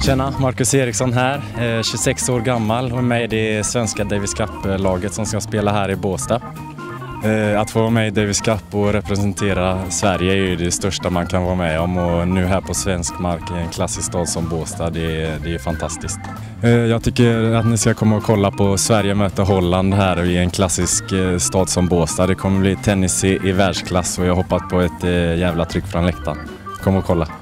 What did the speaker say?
Tjena, Marcus Eriksson här, 26 år gammal och är med i det svenska Davis Cup-laget som ska spela här i Båstad. Att få vara med i Davis Cup och representera Sverige är ju det största man kan vara med om, och nu här på svensk mark i en klassisk stad som Båstad, det är fantastiskt. Jag tycker att ni ska komma och kolla på Sverige möter Holland här i en klassisk stad som Båstad. Det kommer bli tennis i världsklass och jag hoppas på ett jävla tryck från läktaren. Kom och kolla.